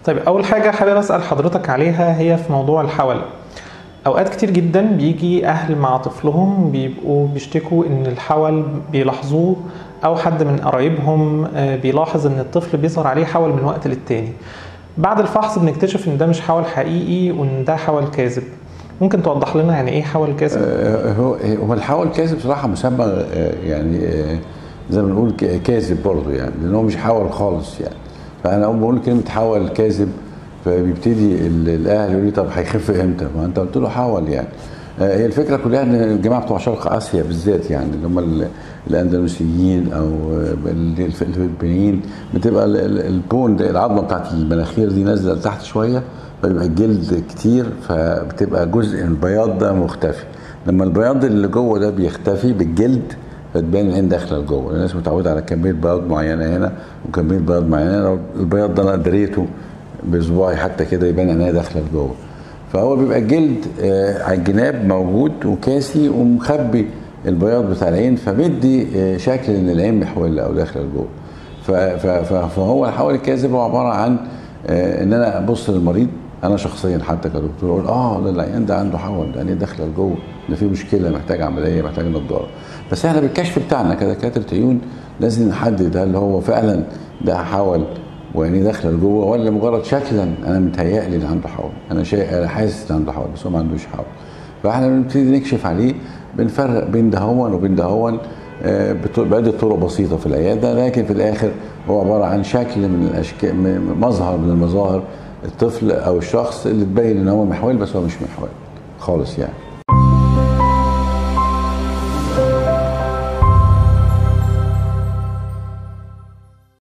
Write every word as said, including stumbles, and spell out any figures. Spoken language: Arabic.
طيب اول حاجه حابب اسال حضرتك عليها هي في موضوع الحول. اوقات كتير جدا بيجي اهل مع طفلهم بيبقوا بيشتكوا ان الحول بيلاحظوه، او حد من قرايبهم بيلاحظ ان الطفل بيظهر عليه حول من وقت للتاني. بعد الفحص بنكتشف ان ده مش حول حقيقي وان ده حول كاذب. ممكن توضح لنا يعني ايه حول كاذب؟ هو هو الحول الكاذب بصراحه مسمى يعني زي ما بنقول كاذب برضه، يعني لان هو مش حول خالص يعني. فانا اول ما بقول كلمه حول كاذب فبيبتدي الاهل يقول لي طب هيخف امتى؟ ما انت قلت له حول يعني. هي الفكره كلها ان الجماعه بتوع شرق اسيا بالذات، يعني اللي هم الاندونيسيين او الفلبينيين، بتبقى البون ده العظمه بتاعت المناخير دي نازله لتحت شويه، فيبقى الجلد كتير، فبتبقى جزء من البياض ده مختفي. لما البياض اللي جوه ده بيختفي بالجلد فتبان العين داخله لجوه. الناس متعوده على كميه بياض معينه هنا وكميه بياض معينه، لو البياض ده انا دريته بصباعي حتى كده يبان عينيا داخله لجوه. فهو بيبقى الجلد على الجناب موجود وكاسي ومخبي البياض بتاع العين، فبيدي شكل ان العين محوله او داخله لجوه. فهو الحول الكاذب هو عباره عن ان انا ابص للمريض انا شخصيا حتى كدكتور اقول اه ده العيان ده عنده حول، ده عينيه داخله لجوه، ده في مشكله محتاج عمليه محتاج نضاره. بس احنا بالكشف بتاعنا كدكاتره عيون لازم نحدد هل هو فعلا ده حول وعينيه داخله لجوه، ولا مجرد شكلا انا متهيألي ان عنده حول، انا شيء انا حاسس ان عنده حول بس هو ما عندوش حول. فاحنا بنبتدي نكشف عليه، بنفرق بين دهون وبين دهون بعدة طرق بسيطه في العياده، لكن في الاخر هو عباره عن شكل من الاشكال، مظهر من المظاهر الطفل او الشخص اللي تبين ان هو محول بس هو مش محول خالص يعني.